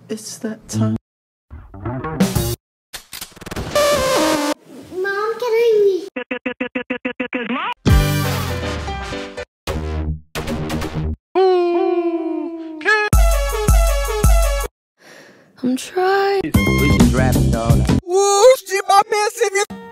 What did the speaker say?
It's that time. Mom, can I? I'm trying. We just rapping, dog. Woo, shit, my man,